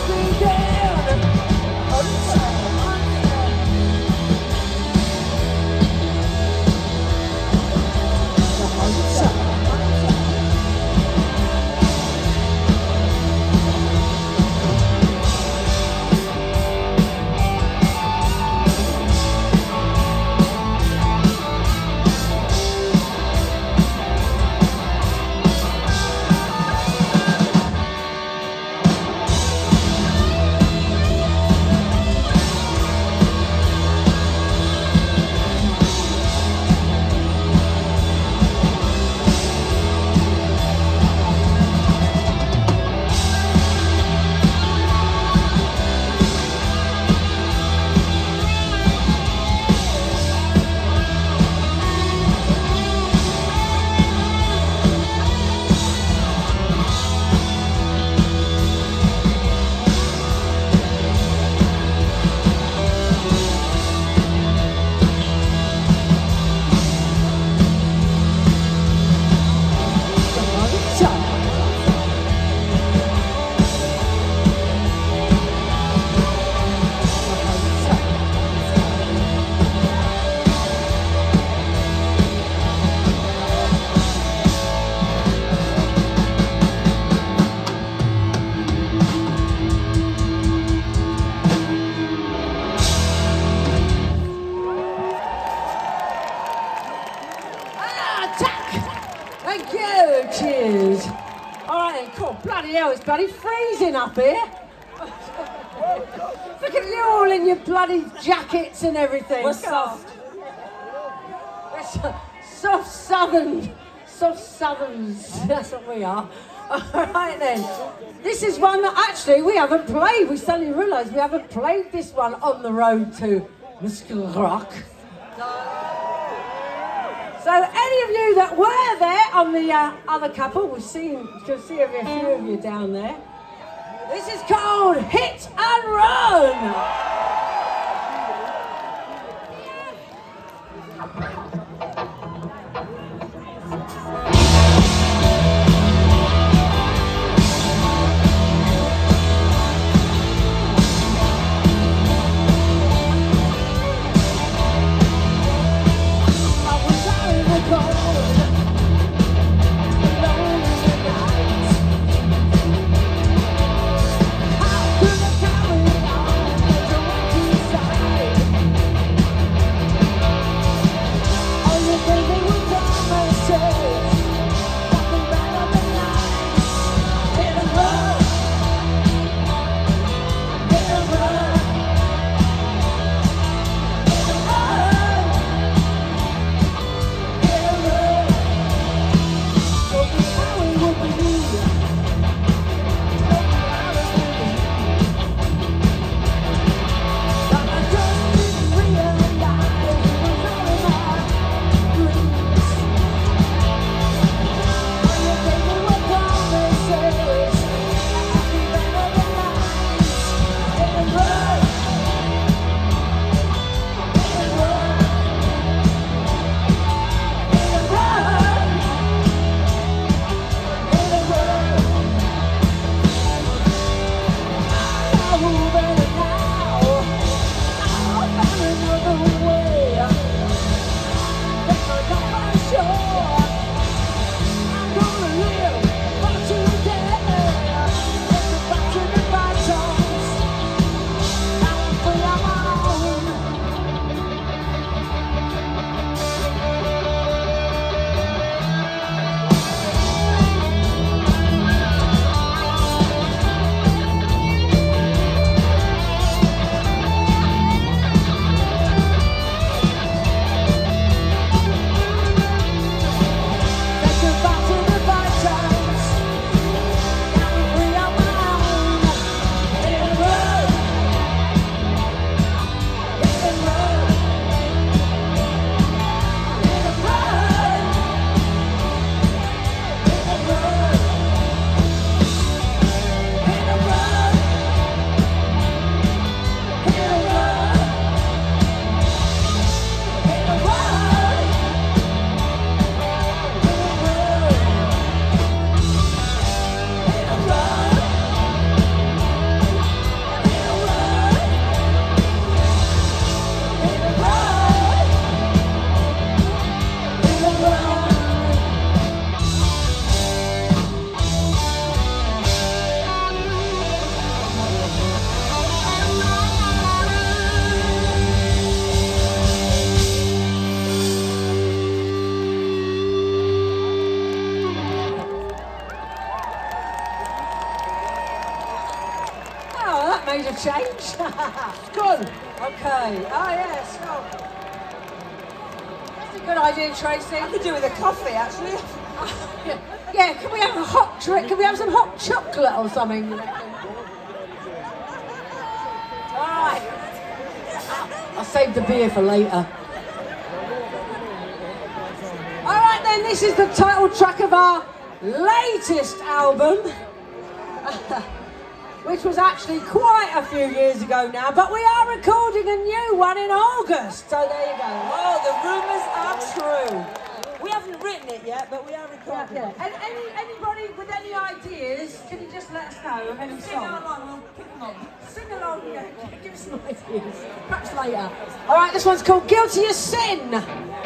Cheers. All right then, cool. Bloody hell, it's bloody freezing up here. Look at you all in your bloody jackets and everything. We're soft. Soft southerns. That's what we are. All right then. This is one that actually we haven't played. We suddenly realised we haven't played this one on the road to Muskelrock. So any of you that were there on the other couple, we'll see a few of you down there. This is called Hit and Run. How could I carry on? made a change. Good. Okay. Oh yes. Oh. That's a good idea, Tracy. I could do with a coffee, actually. Yeah. Can we have a hot drink? Can we have some hot chocolate or something? All right. I'll save the beer for later. All right then. This is the title track of our latest album. Which was actually quite a few years ago now, but we are recording a new one in August, so there you go. Oh, the rumours are true. We haven't written it yet, but we are recording it. And anybody with any ideas, can you just let us know of any Sing song? along, we'll pick them up. Sing along, yeah, give us some ideas, perhaps later. All right, this one's called Guilty as Sin.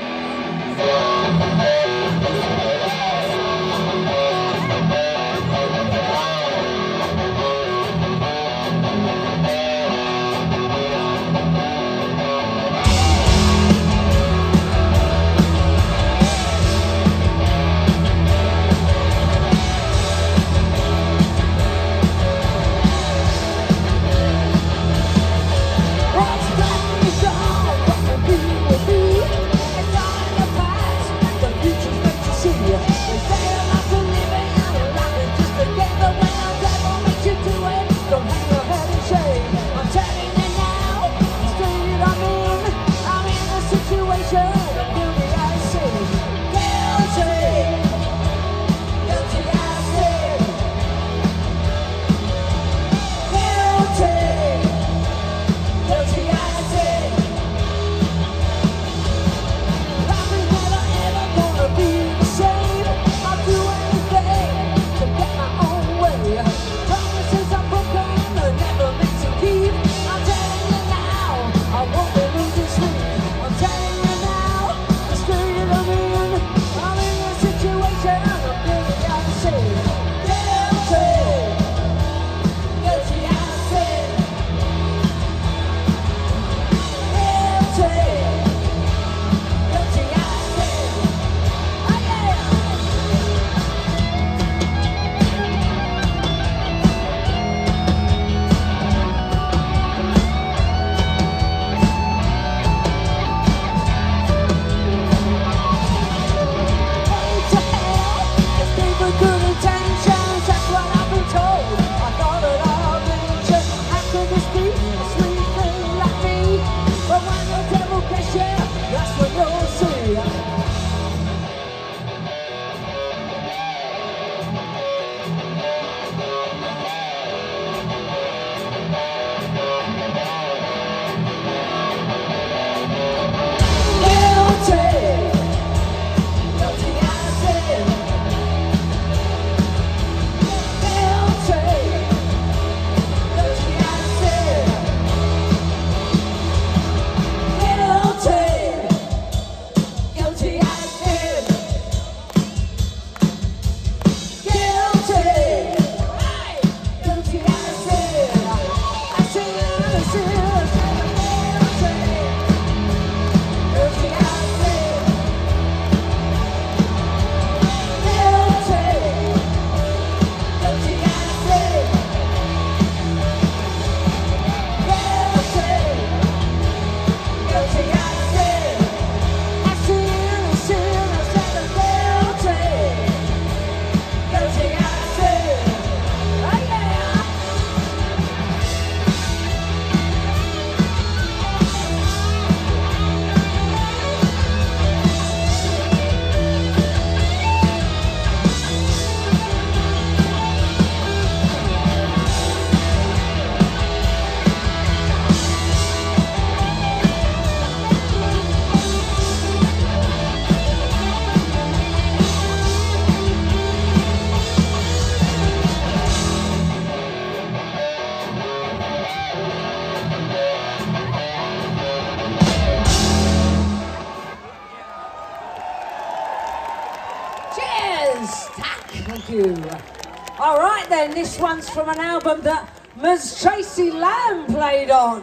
All right then, this one's from an album that Ms. Tracy Lamb played on.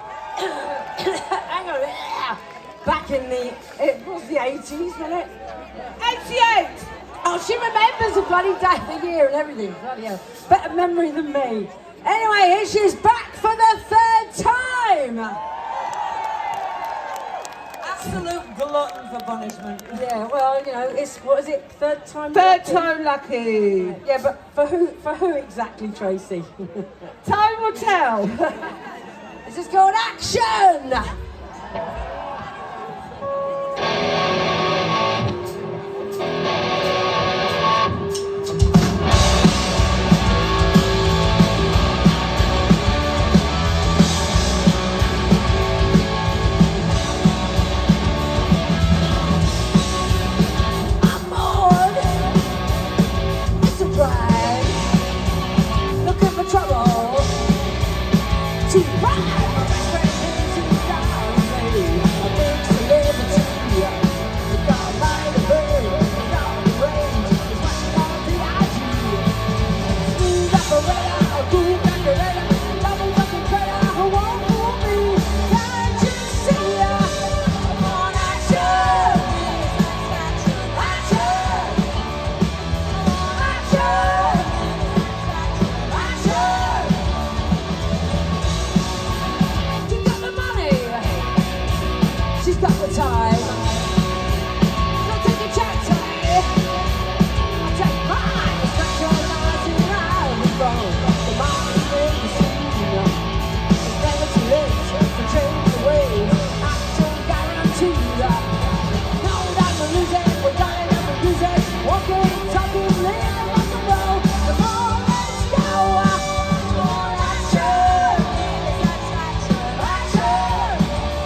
Hang on, back in it was the 80s, wasn't it? 88! Oh, she remembers the bloody day of the year and everything. Bloody hell. Better memory than me. Anyway, here she is back for the absolute glutton for punishment. Yeah, well, you know, it's, what is it, third time Third lucky? time lucky. Yeah, but for who exactly, Tracy? Time will tell. This is called action! Looking for trouble to ride my best friend into town. A big celebrity, the God by the bird, down the range, is watching on the IG. Smooth operator, a cool calculator, double fucking crater, who won't fool me? Can't you see ya? I'm on action, action, I'm on action. She's got the time. Don't take a chance on me. I take mine. Specializing out of the phone. The mind in the scene. It's never too late to change the ways. Action guaranteed. No time to lose it. We're dying up and lose it. Walking, talking, living rock and roll. Come on, let's go. Come on, action. Action.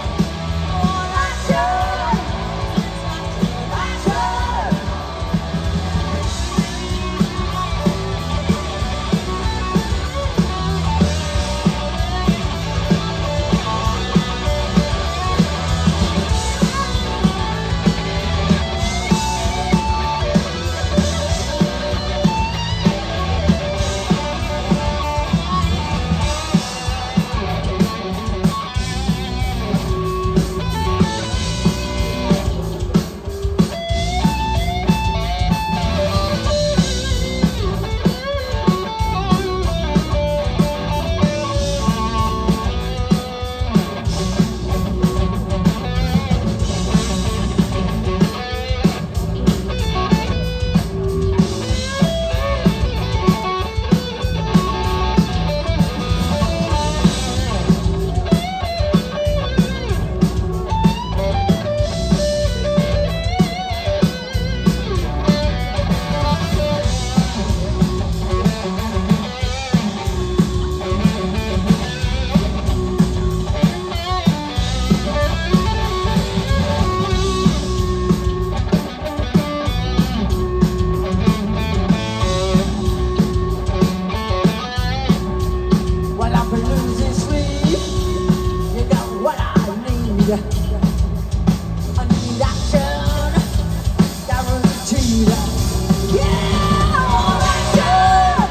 I need action, guaranteed. Yeah, I want action.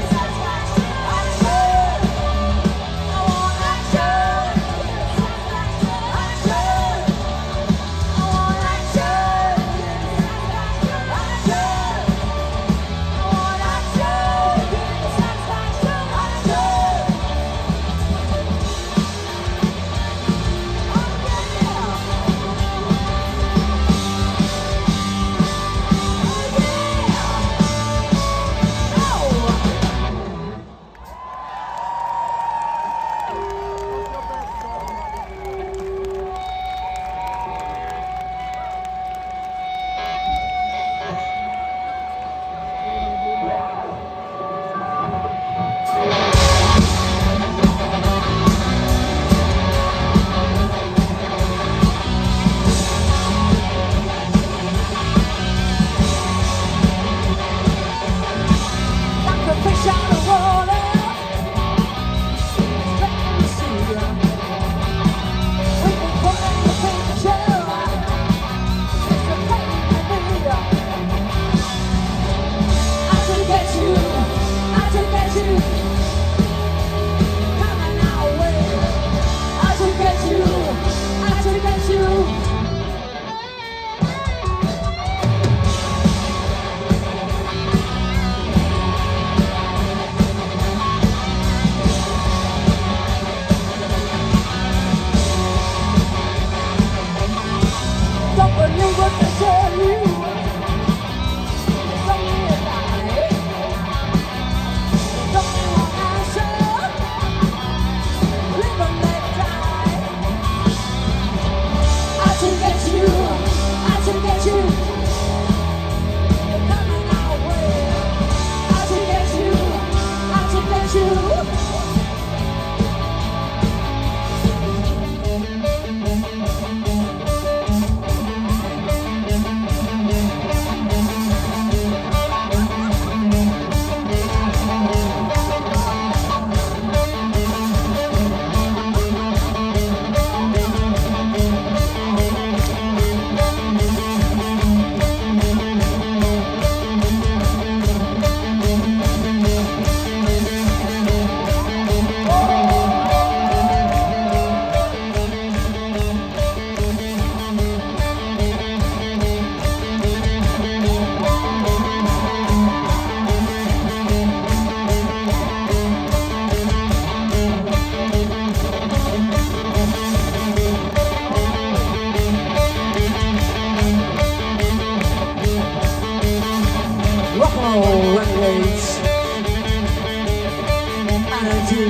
Action. I want action. Action. I want action. Action. I want action. Action.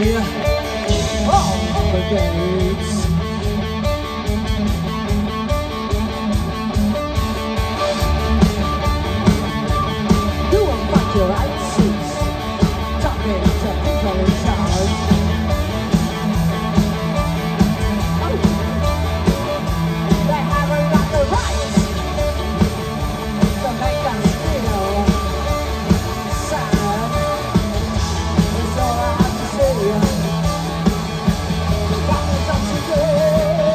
Oh, the gates. You won't find your right seats talking to people in charge. Oh, they haven't got the right to make us feel sad. It's all I have to say. What was up today?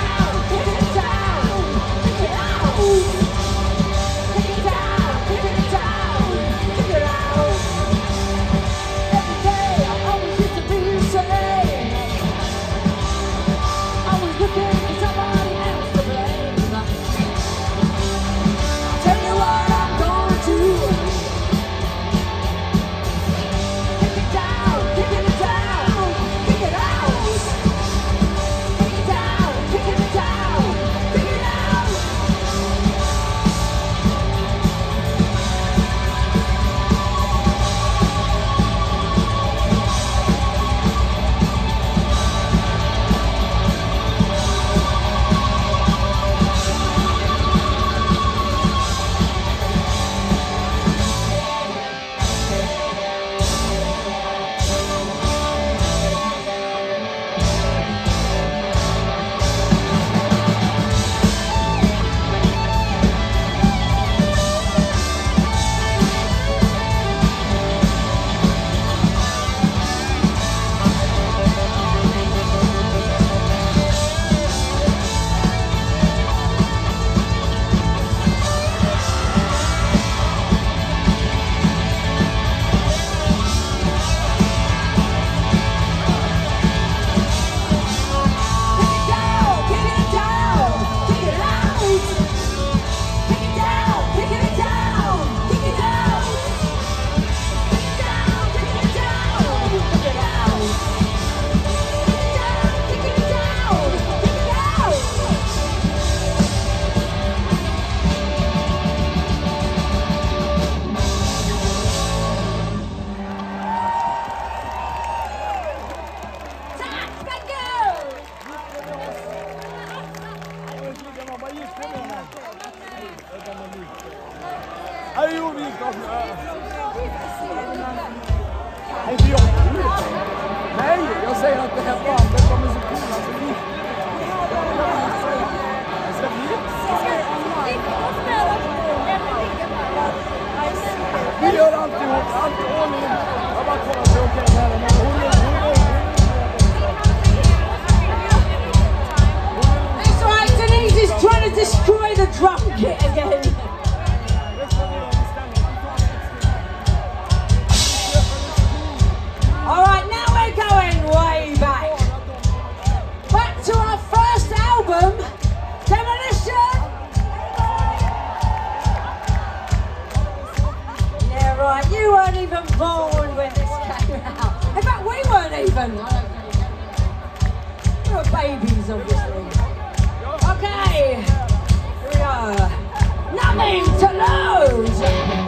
Take it down. Jo, vi ska. Inte jag. Nej, jag säger att det här bandet kommer så coola så vi. Vi gör alltihop, allt ordning. Jag bara kollar så okej här. That's right, Denise is trying to destroy the drum kit again. Alright, now we're going way back. Back to our first album, Demolition. Yeah, right, you weren't even born when this came out. In fact, we weren't even. We were babies, obviously. Okay, here we go. Nothing to lose.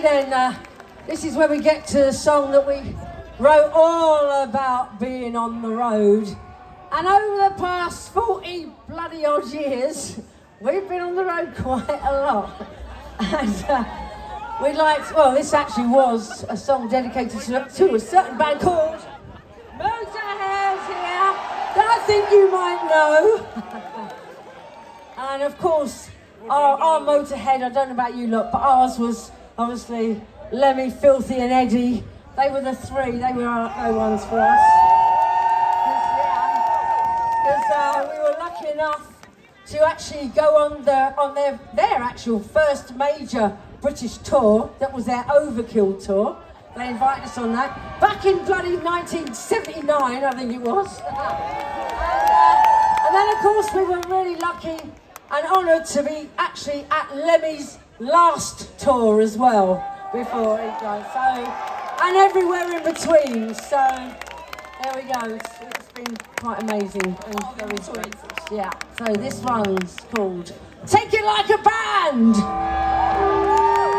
then, this is where we get to the song that we wrote all about being on the road. And over the past 40 bloody odd years, we've been on the road quite a lot. And we liked, well, this actually was a song dedicated to a certain band called Motorhead here, that I think you might know. And of course, our Motorhead, I don't know about you lot, but ours was obviously Lemmy, Filthy and Eddie. They were the three, they were no ones for us. Because we were lucky enough to actually go on their actual first major British tour. That was their Overkill tour. They invited us on that back in bloody 1979, I think it was. And then of course we were really lucky and honoured to be actually at Lemmy's last tour as well before he died. So, and everywhere in between. So there we go. It's been quite amazing and very sweet. Yeah. So this one's called "Take It Like a Band."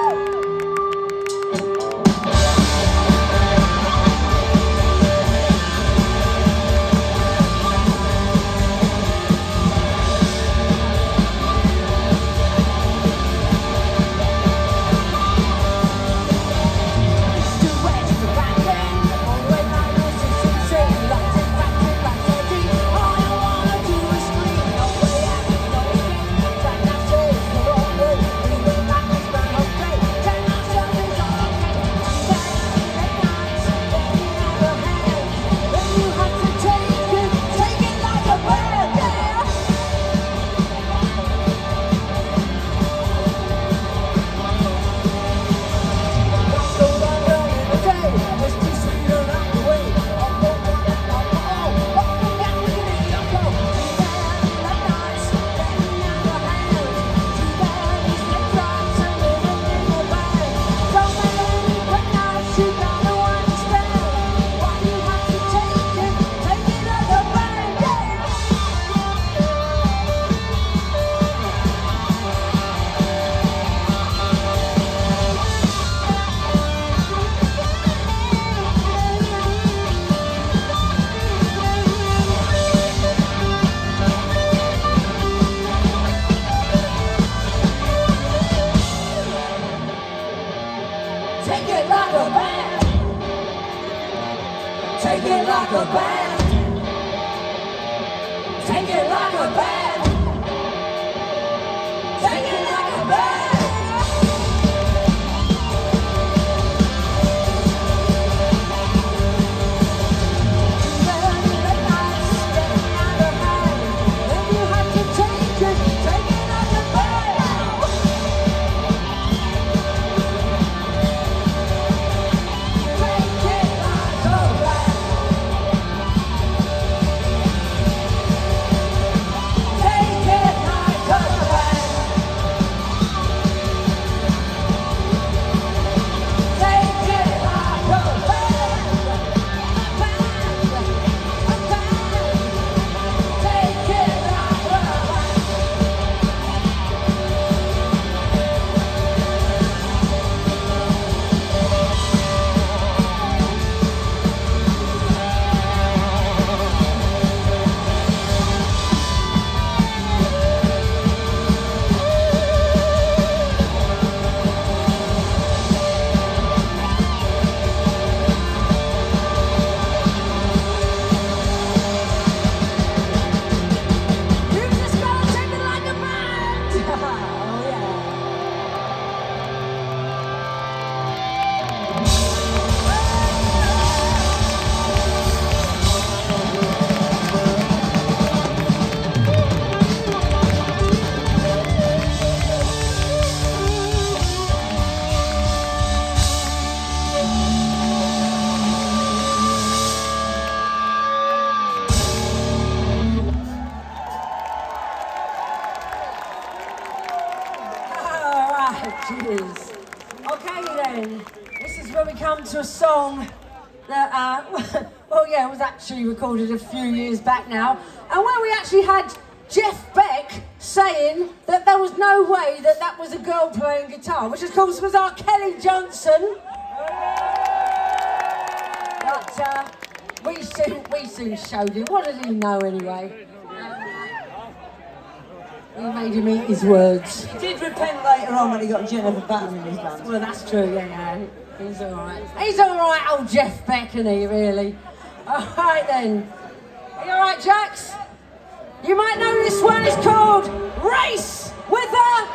To a song that, well, yeah, it was actually recorded a few years back now, and where we actually had Jeff Beck saying that there was no way that that was a girl playing guitar, which of course was our Kelly Johnson. But we soon showed him. What did he know anyway? We made him eat his words. He did repent later on when he got Jennifer Batten in his band. Well, that's true, yeah. He's all right. He's all right, old Jeff Beck, isn't he, really? All right, then. Are you all right, Jax? You might know this one is called Race with a...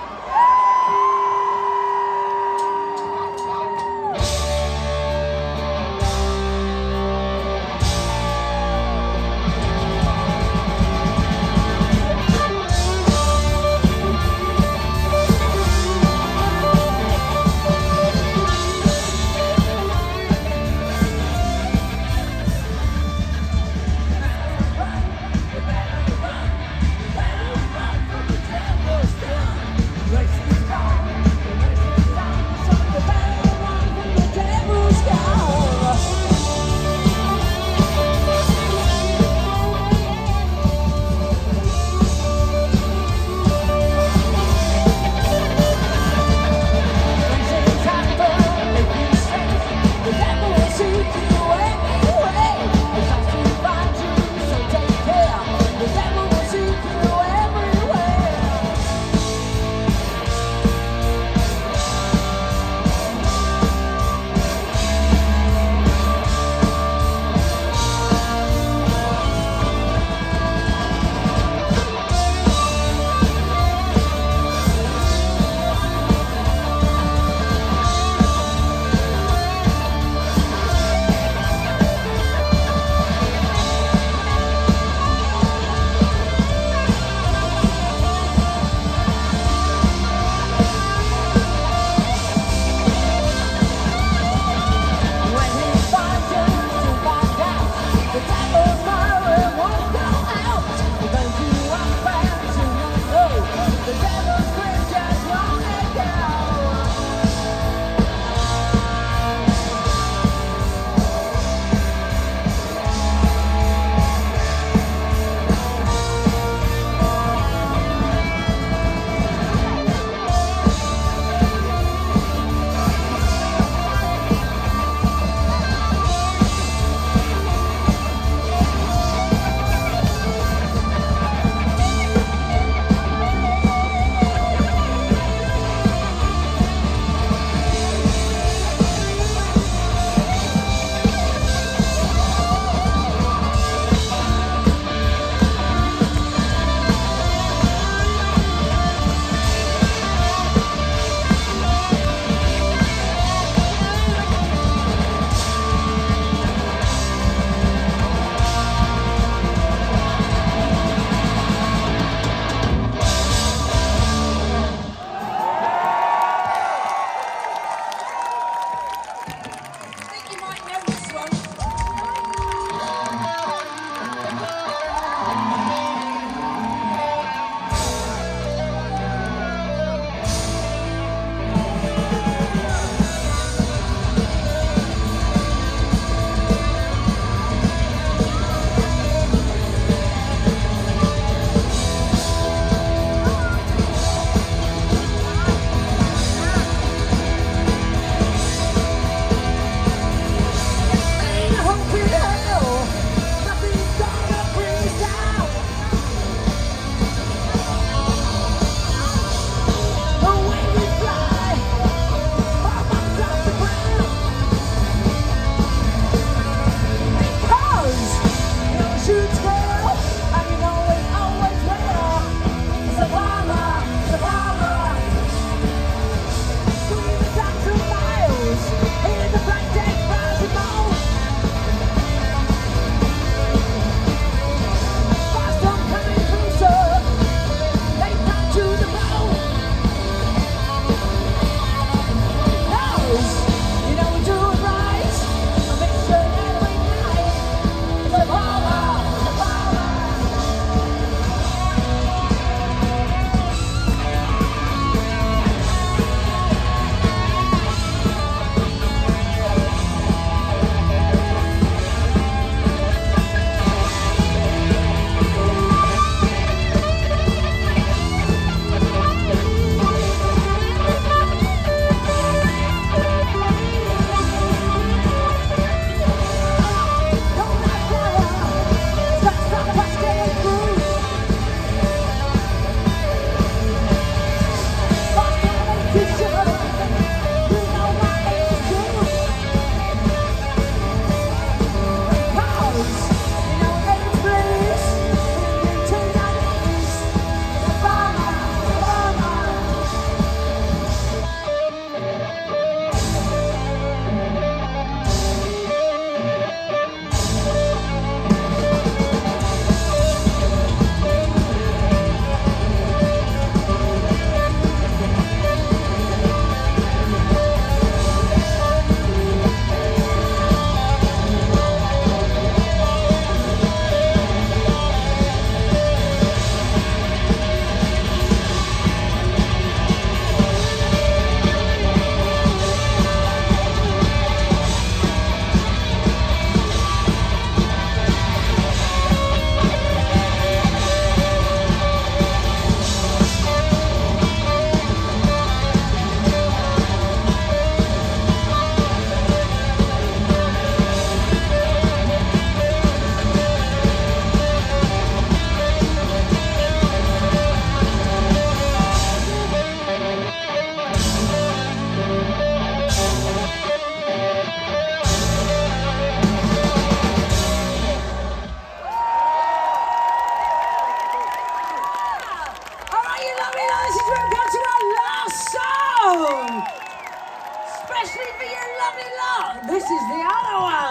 the other one.